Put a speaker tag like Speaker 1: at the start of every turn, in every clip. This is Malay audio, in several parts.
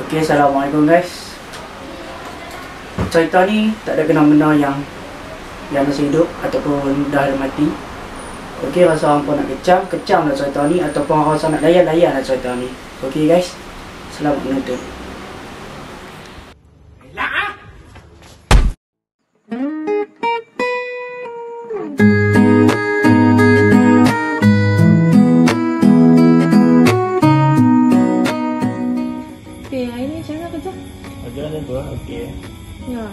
Speaker 1: Okey, Assalamualaikum guys. Cerita ni tak ada benda yang masih hidup ataupun dah mati. Okey, rasa hampa nak kecam lah cerita ni, ataupun rasa nak layan lah cerita ni. Okey guys, selamat menonton.
Speaker 2: Macam tu lah, okey.
Speaker 3: Ya.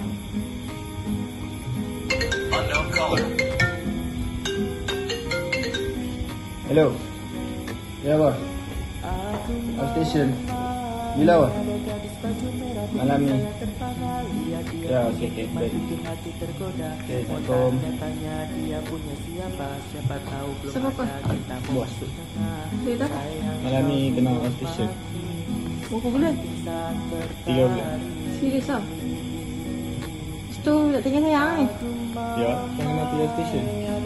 Speaker 2: Hello. Ya, apa? Station. Bila apa? Malam ni. Ya, okey, okey. Baik. Okey, Assalamualaikum.
Speaker 3: Siapa apa?
Speaker 2: Bos.
Speaker 3: Dia tak?
Speaker 2: Malam ni kena station.
Speaker 3: Berapa bulan?
Speaker 2: 3 bulan.
Speaker 3: Serius ah? Itu tak tinggal sayang ni?
Speaker 2: Ya, kan kena pilih station.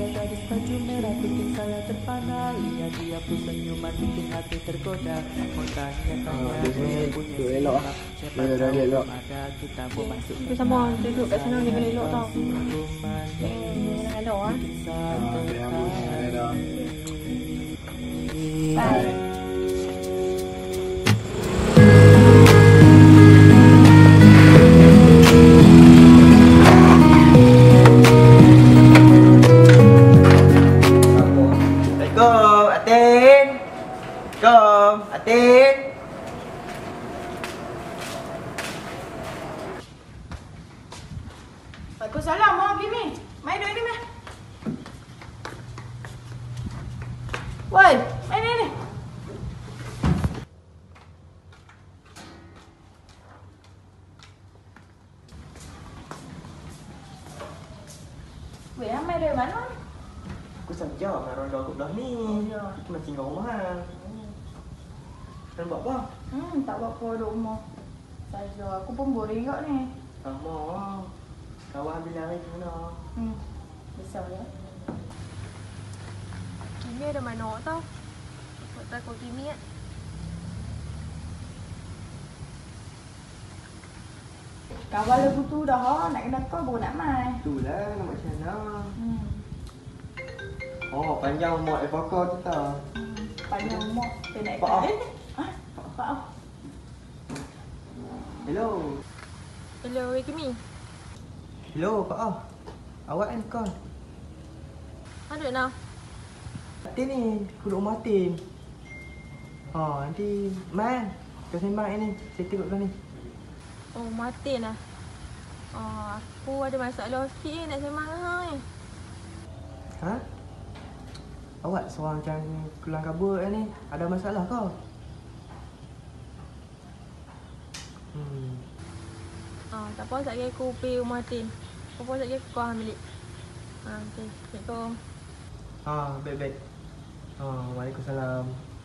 Speaker 2: Duduk elok lah. Dah elok.
Speaker 3: Tapi sama duduk kat sana ni kena elok tau. Nak elok ah. Bye.
Speaker 1: Atin.
Speaker 3: Waalaikumsalam, mau pergi ni. Main duduk ni meh. Woi, main ni. Weh, main dari mana?
Speaker 1: Aku saja nak ronda kat belah ni.
Speaker 3: Ya.
Speaker 1: Aku nak tinggal rumah kan. Dan buat apa?
Speaker 3: Tak buat apa duduk rumah. Saja, aku pun boring kat ni.
Speaker 1: Sama. Kawan bilang hari mana?
Speaker 3: Besar ya. Ini ada mana tau? Buat takut Kimi kan? Kawan lagu tu dah ha, nak kena kau baru nak main.
Speaker 1: Itulah nak macam mana. Oh, panjang umur evokor tu tau.
Speaker 3: Panjang umur. Dia nak
Speaker 1: Pak.
Speaker 3: Pak.
Speaker 1: Hello.
Speaker 3: Hello, Kimi.
Speaker 1: Hello, Pak Ah. Awak kan call.
Speaker 3: Ada nak?
Speaker 1: Atin ni, aku duduk rumah Atin. Nanti Man, kau sembang ni. Saya tengok kau ni.
Speaker 3: Oh, Martin lah. Aku ada masalah sikit nak sembang dengan hang ni.
Speaker 1: Ha? Awak seorang macam keluar kabut ni. Ada masalah kau?
Speaker 3: Tak apa, sekejap aku pergi rumah Martin. Apa sekejap aku hang balik. Okey. Assalamualaikum.
Speaker 1: Baik-baik. Waalaikumsalam.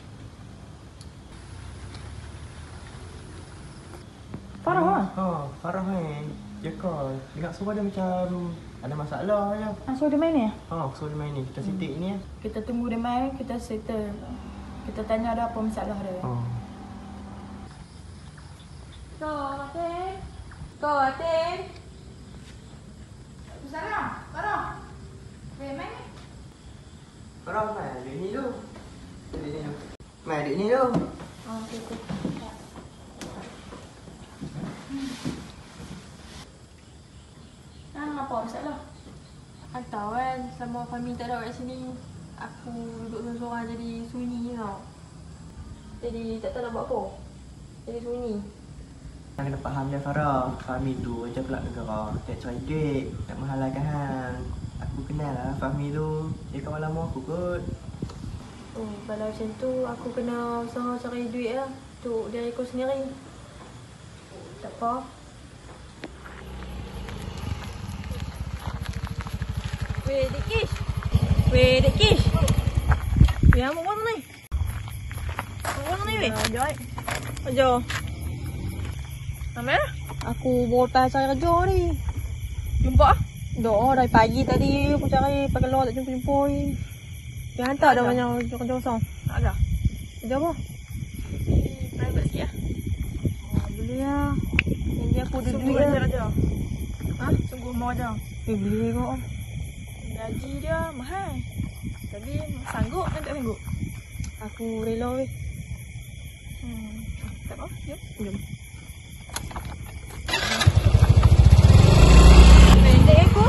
Speaker 3: Farah lah?
Speaker 1: Farah ni. Dia call. Dengar suara dia macam ada masalah je.
Speaker 3: So dia main ni?
Speaker 1: Suruh dia main ni. Kita sitik ni.
Speaker 3: Kita tunggu dia main, kita settle. Kita tanya ada apa masalah dia. Kau Atin. Salam. Farah. Main ni?
Speaker 1: Farah main adik ni tu. Main adik ni tu.
Speaker 3: Okey. Apa masalah? Aku tahu kan, selama Fahmi tak ada kat sini, aku duduk seorang-seorang jadi sunyi tau. Jadi tak tahu nak buat apa. Jadi sunyi.
Speaker 1: Kena faham dia Farah. Fahmi tu macam pelak negara. Tak cari duit. Tak menghalalkan hang. Aku kenal lah Fahmi tu. Dia kawan lama aku kot.
Speaker 3: Kalau macam tu, aku kena usaha cari duit lah. Untuk diri aku sendiri. Tak apa. Weh, Dek Kish. Weh, apa buat ni? Apa buat ni, weh? Jom. Jom. Nama? Aku baru cari kerja ni. Jumpa? Doa dari pagi tadi aku cari pakai luar tak jumpa-jumpa ni. Dia hantar dah banyak kerja kosong. Tak ada. Kerja apa? Private sikit lah. Boleh dia. Janji aku ada duit aja. Hah? Sungguh mau aja. Beli kok. Gaji dia mahal. Tapi sanggup kan tak sanggup? Aku rela weh. Tak apa, jom. Pendek aku.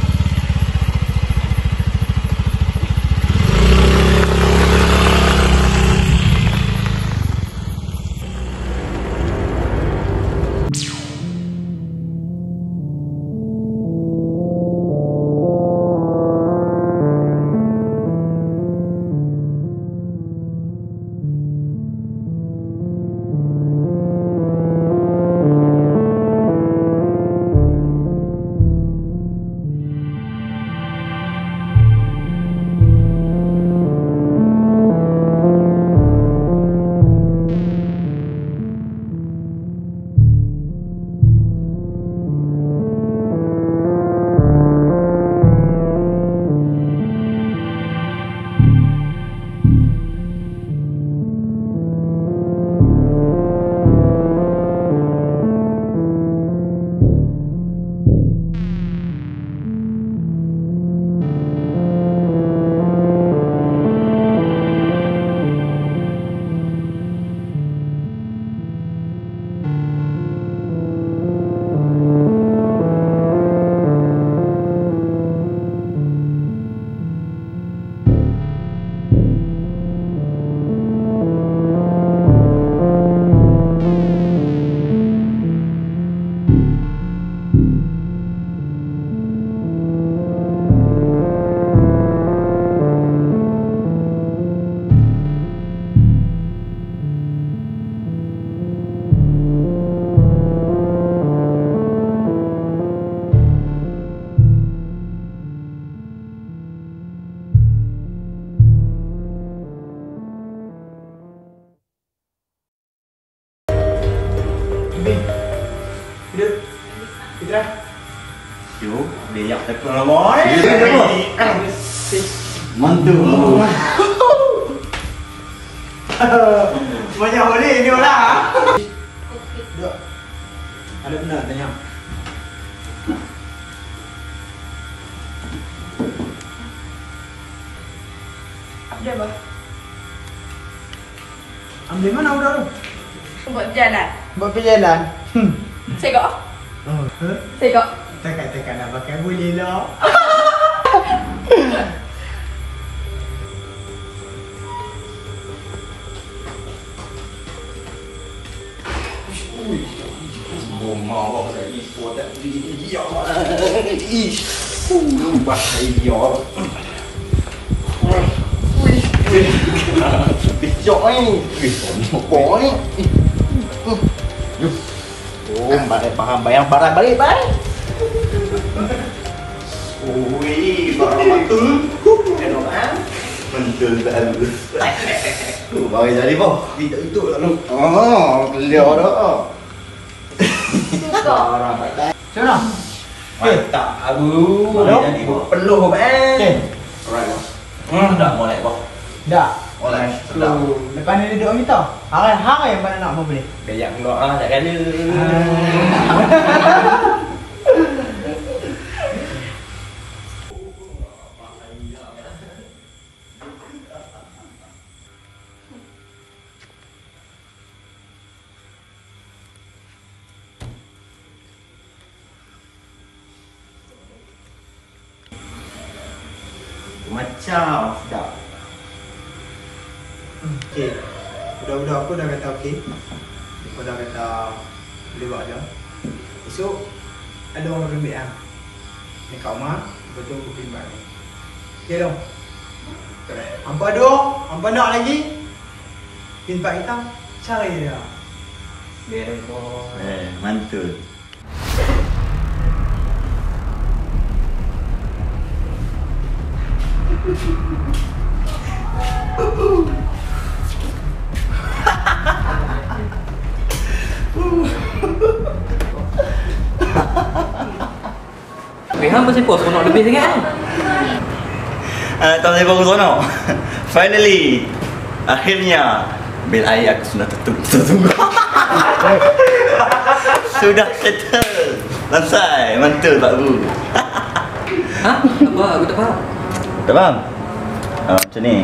Speaker 1: Hidup. Fitra.
Speaker 4: Yo, dia yang tekun lah boy. Mantul. Banyak boleh ni orang.
Speaker 1: Duduk. Ada benda tanya.
Speaker 3: Dia apa?
Speaker 1: Ambil mana udah tu?
Speaker 3: Buat jalan.
Speaker 1: Buat perjalanan.
Speaker 3: Segak.
Speaker 1: Oh,
Speaker 3: Segak.
Speaker 1: tekan nak pakai boleh lah.
Speaker 4: Mau lagi sudah dia. Ish. Bahaya. Bijak ni. Boy. Oh, balik faham bayang barang balik balik. Ui, barang betul. Enak kan? Betul bagus. Tu bagi jadi boh. Itu lalu. Oh, beliau dah. Barang baik.
Speaker 1: Sana.
Speaker 4: Mantap. Aduh, jadi peluh bang. Alright, boss. Dah mulai boh.
Speaker 1: Dah.
Speaker 4: Oleh
Speaker 1: Tu, lepas ni duduk kita. Hari-hari yang mana nak mau beli?
Speaker 4: Biar keluar lah tak kena. Macam sedap.
Speaker 1: Okey. Budak-budak aku dah kata okey. Aku dah kata boleh buat je. Esok ada orang bimbit ah. Ni kat rumah, betul aku bimbit ni. Okey dong. Hampa nak lagi? Bimbit kita cari dia.
Speaker 4: Beres boy. Mantul.
Speaker 5: Hang masih pos nak lebih sangat kan?
Speaker 4: Tuan saya baru seronok. Finally. Akhirnya Bil air aku sudah tutup. Sudah settle. Lansai, mantul Pak Bu.
Speaker 5: Hah? Apa? Aku tak faham.
Speaker 4: Tak faham? Macam ni.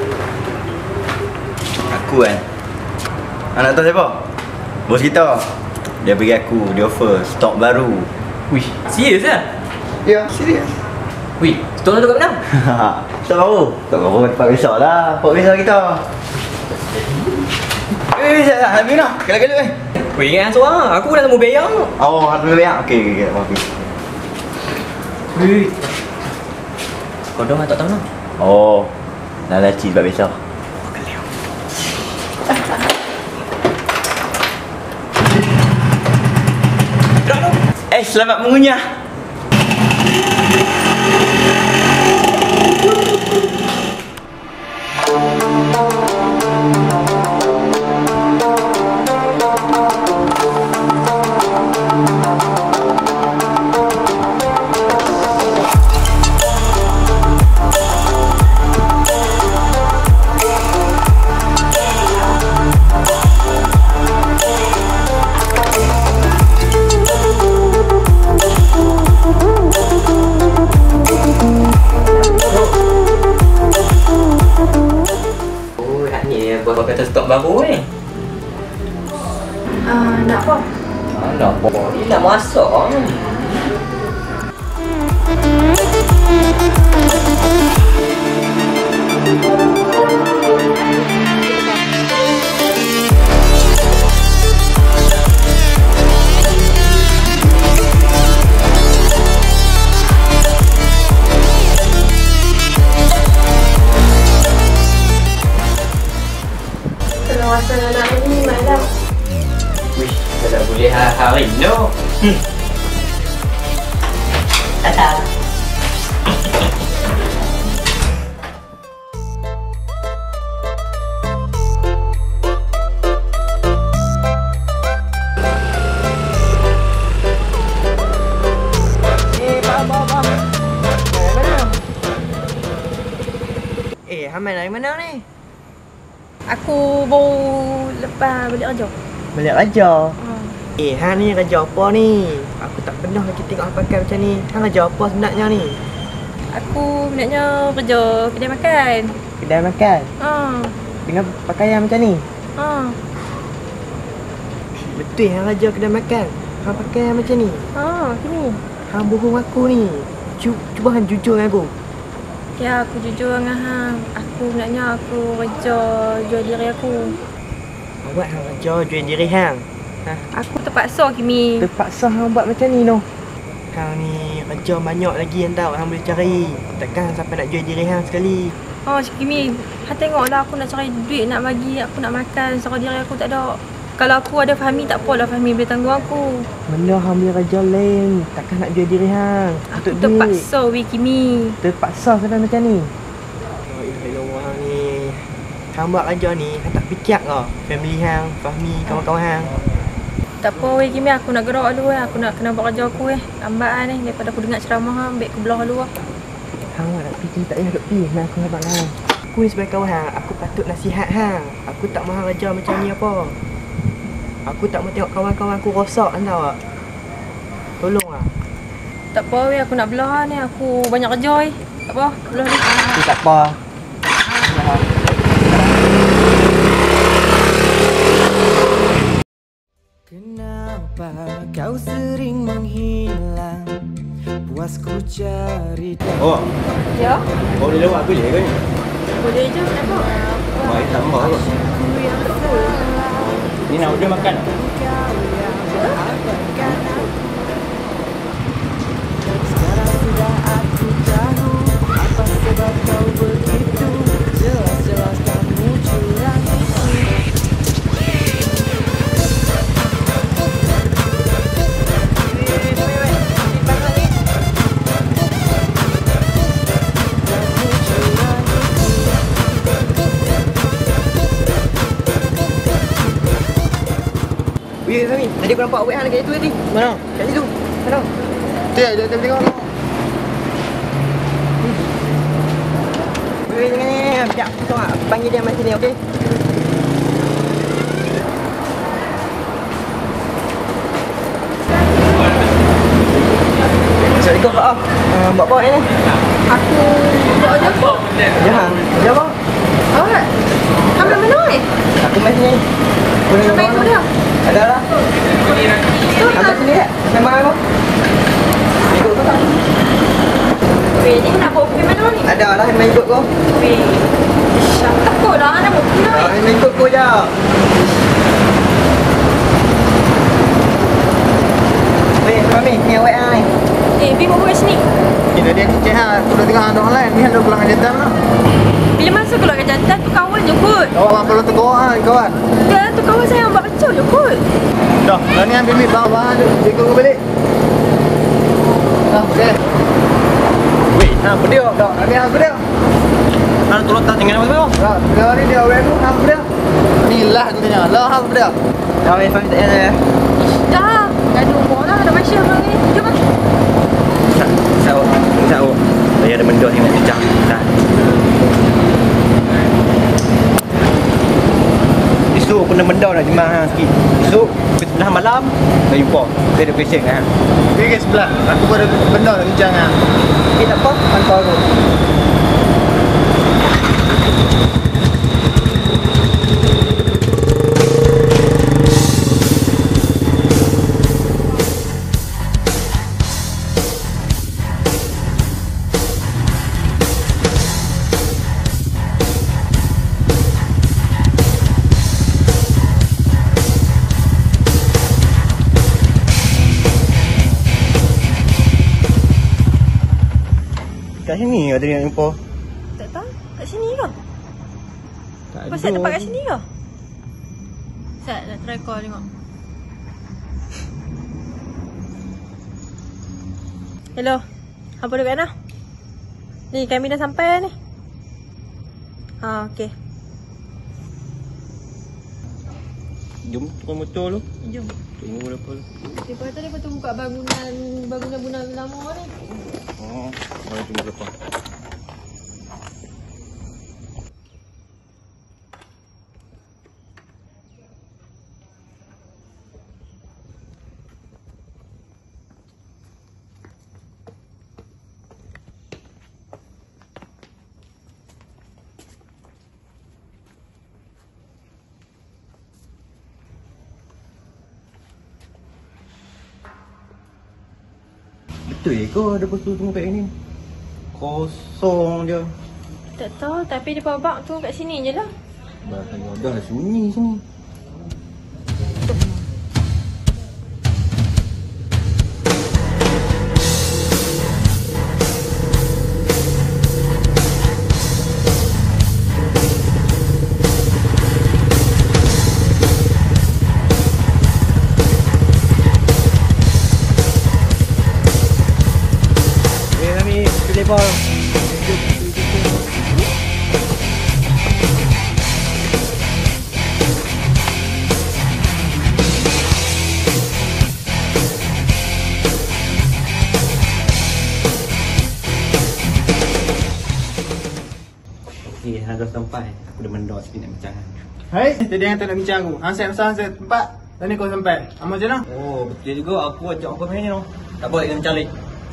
Speaker 4: Aku kan. Anak tahu siapa? Bos kita. Dia bagi aku, dia offer stok baru.
Speaker 5: Wih, serius lah?
Speaker 4: Ya, serius.
Speaker 5: Wih, stok tu kat mana?
Speaker 4: Stok baru. Stok baru tempat besar lah. Pok besar kita. Bisa lah, habis nak. Gelap-gelap eh.
Speaker 5: Wih, ingat seorang. Aku dah mau bayar.
Speaker 4: Oh, harus bayar. Okey, okey.
Speaker 5: Wih. Kau dah tak tahu nak?
Speaker 4: Oh, dah laci sebab besar. Selamat mengunyah.
Speaker 5: Buat kata stok baru ni.
Speaker 3: Nak apa?
Speaker 5: Nak apa? Ni nak masak.
Speaker 3: Rasa anak ni malam.
Speaker 5: Wih, dah boleh hari ni. Tata.
Speaker 6: Hamil dari mana ni?
Speaker 3: Aku baru lepas balik kerja.
Speaker 6: Balik kerja? Hang ni kerja apa ni? Aku tak pernah lagi tengok hang pakai macam ni. Hang kerja apa sebenarnya ni?
Speaker 3: Aku sebenarnya kerja kedai makan.
Speaker 6: Kedai makan? Dengan pakaian macam ni? Betul hang kerja kedai makan? Hang pakai macam ni?
Speaker 3: Sini.
Speaker 6: Hang bohong aku ni. Cuba hang jujur dengan aku.
Speaker 3: Ya, aku jujur dengan hang. Aku sebenarnya aku kerja jual diri aku.
Speaker 6: Awak hang kerja jual diri hang?
Speaker 3: Aku terpaksa, Kimi.
Speaker 6: Terpaksa hang buat macam ni noh. Hang ni kerja banyak lagi yang tahu hang boleh cari. Takkan sampai nak jual diri hang sekali.
Speaker 3: Cik Kimi, hang tengoklah aku nak cari duit nak bagi aku nak makan. Secara diri aku tak ada. Kalau aku ada Fahmi, tak apalah Fahmi boleh tanggung aku.
Speaker 6: Benda hang boleh kerja lain. Takkan nak jual diri hang.
Speaker 3: Aku terpaksa, Kimi.
Speaker 6: Terpaksa sampai macam ni. Hang ni. Hang buat kerja ni, hang tak fikir ke? Family hang, Fahmi, kawan-kawan hang.
Speaker 3: Tak apa Kimi, aku nak gerak dulu Aku nak kena buat kerja aku lambat ni. Daripada aku dengar ceramah hang, ambil aku belah dulu
Speaker 6: Hang nak pergi tak payah duk pergi. Nak aku abang hang. Aku ni sebagai kawan hang, aku patut nasihat hang. Aku tak mahu kerja macam ni apa. Aku tak mau tengok kawan-kawan aku rosak anda. Tolong ah.
Speaker 3: Tak apa aku nak belah ni. Aku banyak kerja Tak apa, belah ni.
Speaker 6: Tak apa. Kenapa kau sering menghilang? Puas ku cari.
Speaker 4: Oh,
Speaker 3: Ya?
Speaker 4: kau boleh lewat boleh ke ni?
Speaker 3: Boleh je, kenapa?
Speaker 4: Baik tambah kot. Ni nak order makan.
Speaker 6: Sekarang sudah aku tahu apa sebab kau begitu. Jelas-jelas kamu curang. Wih, Fahmi, tadi aku nampak awak hang dekat situ tadi. Mana? Kat situ. Mana?
Speaker 4: Tu ya, dia tengok.
Speaker 6: Wih, jangan ni. Sekejap, aku tengok. Aku panggil dia macam ni, okey? Tadi kau buat apa? Buat apa ni?
Speaker 3: Aku buat aja kok.
Speaker 6: Jangan. Jawab.
Speaker 3: Awak. Kamu mana ni?
Speaker 6: Aku main sini.
Speaker 3: Kamu main mana?
Speaker 6: Ada lah. Sampai sini tak? Memang aku. Ikut kau tak?
Speaker 3: Weh, ni nak bawa pergi mana ni?
Speaker 6: Ada lah main ikut kau.
Speaker 3: Weh. Takut dah nak bawa pergi mana ni?
Speaker 6: Main ikut kau je. Weh, Mami, ni awak ni.
Speaker 3: Bi bawa kat sini.
Speaker 2: Kita dia kecil ha. Aku dah tengok ada orang lain. Ni ada pulang jantan lah.
Speaker 3: Bila masa keluar kat jantan tu kawan je kot.
Speaker 2: Awak perlu tegur ha kawan.
Speaker 3: Dia tu kawan saya yang buat kacau je kot.
Speaker 2: Dah, dah ni ambil mik bahan-bahan tu. Dia ikut balik. Okey. Weh, apa dia? Dah, ni apa dia? Nak turun tak tinggal apa? Dah, dia ni dia awak tu apa dia? Ni lah aku tanya. Lah apa dia?
Speaker 6: Dah, Weh, Fahmi tak payah.
Speaker 3: Dah. Gaduh umur lah. Dah masya orang ni. Jom lah.
Speaker 5: Sao? Saya ada benda yang nak bincang. Dah. Esok benda-benda nak jemaah hang sikit. Esok pukul 9 malam dah jumpa. Saya ada question kan.
Speaker 2: Pergi ke sebelah. Aku pun ada benda nak bincang ah.
Speaker 6: Okay, tak apa. Hantar aku.
Speaker 5: Kat sini ada yang jumpa.
Speaker 3: Tak tahu. Kat sini ke?
Speaker 5: Tak
Speaker 3: Kau set tempat kat sini ke? Set, nak try call tengok. Hello. Apa dekat mana? Ni kami dah sampai ni. Ha, okey.
Speaker 5: Jom tukang motor lu.
Speaker 3: Jom.
Speaker 5: Tunggu berapa lu.
Speaker 3: Lepas tu dia patut buka bangunan lama ni.
Speaker 5: Oh, mari tunggu berapa. Betul ke kau ada batu tunggu kat sini? Kosong je.
Speaker 3: Tak tahu, tapi dia babak tu kat sini je lah.
Speaker 5: Dah sunyi sini. Ball. Okey, hang dah sampai. Aku dah mendok sikit nak bincang.
Speaker 2: Hai, tadi yang tak nak bincang aku. Hang set masa hang set tempat. Dan ni kau sampai. Amal je lah.
Speaker 5: Oh, betul juga. Aku ajak kau main ni noh. Tak boleh dengan calik.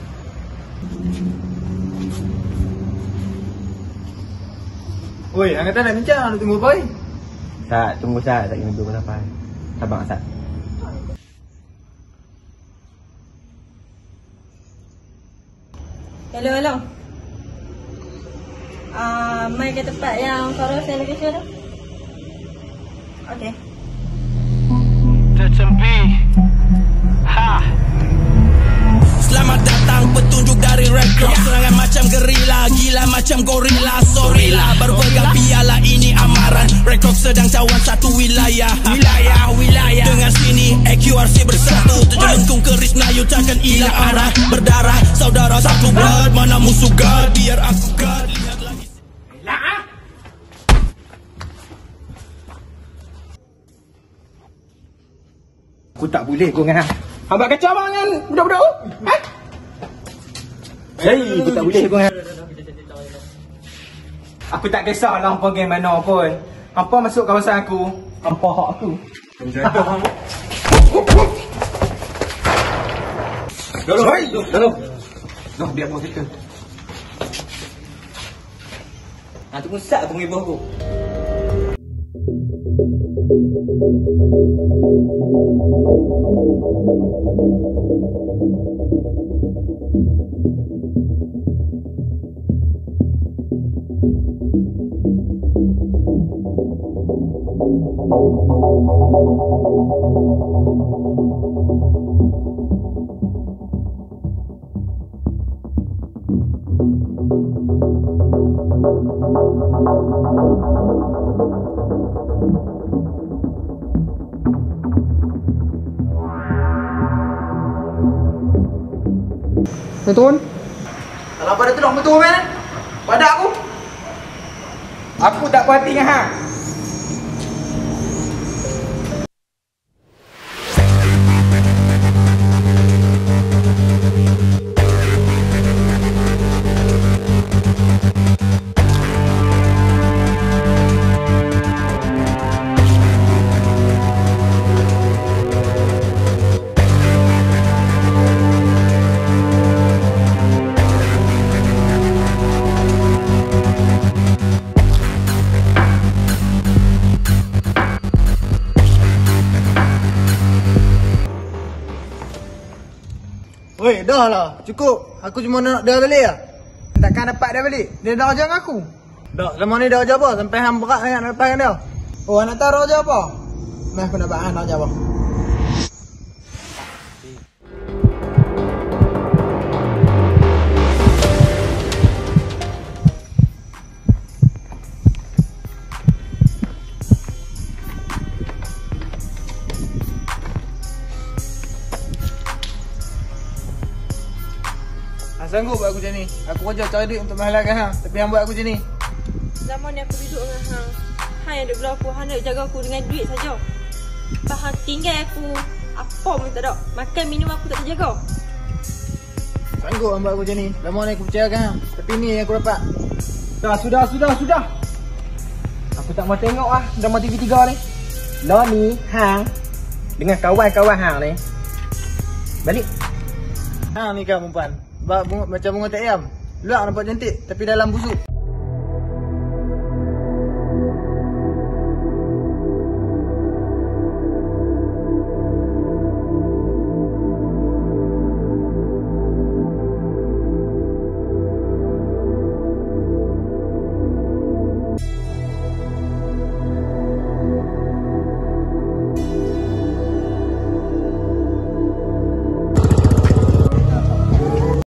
Speaker 2: Oi, hang kata nak bincang, nak tunggu apa?
Speaker 5: Tak, tunggu Sat. Tak kena tunggu sampai. Sabar Sat.
Speaker 3: Hello. Mai ke tempat yang Farah saya location tu. Okay.
Speaker 7: Selamat datang petunjuk dari Red Cross. Serangan macam gerila, gila macam gorila. Sorry lah, berpegang piala ini amaran. Red Cross sedang cawan satu wilayah. Dengar sini, AQRC bersatu. Tujuh lengkung keris Melayu takkan hilang arah. Berdarah, saudara satu blood. Mana musuh God, biar aku God. Lihat lagi.
Speaker 6: Aku tak boleh kau dengan hang. Hang buat kacau bang dengan budak-budak tu. Ha? Hei, aku tak boleh kau dengan. Aku tak kisah lah hampa game mana pun. Hampa masuk kawasan aku, hampa hak aku. Dulu.
Speaker 5: Noh, biar aku cerita. Tunggu sat tunggu ibu aku.
Speaker 2: Betul? Kalau pada tolong betul kan? Pada aku. Aku tak puas hati dengan hang. Weh, dah lah. Cukup. Aku cuma nak dia balik lah. Takkan dapat dia balik. Dia dah ajar aku. Tak, selama ni dia ajar apa? Sampai hang berat sangat nak lepas dengan dia. Oh, nak tahu dia ajar apa? Mari aku nak buat hang nak ajar apa. Sanggup buat aku macam ni. Aku kerja cari duit untuk menghalalkan hang. Tapi hang buat aku macam ni.
Speaker 3: Lama ni aku duduk dengan hang. Hang yang duduk belah aku. Hang nak jaga aku dengan duit saja. Lepas hang tinggal aku. Apa pun tak ada. Makan minum aku tak terjaga.
Speaker 2: Sanggup hang buat aku macam ni. Lama ni aku percayakan hang. Tapi ni yang aku dapat. Sudah. Aku tak mau tengok lah drama TV3 ni. Lah ni hang dengan kawan-kawan hang ni balik. Hang ni kan perempuan. Macam bunga tak ayam. Luar nampak cantik tapi dalam busuk.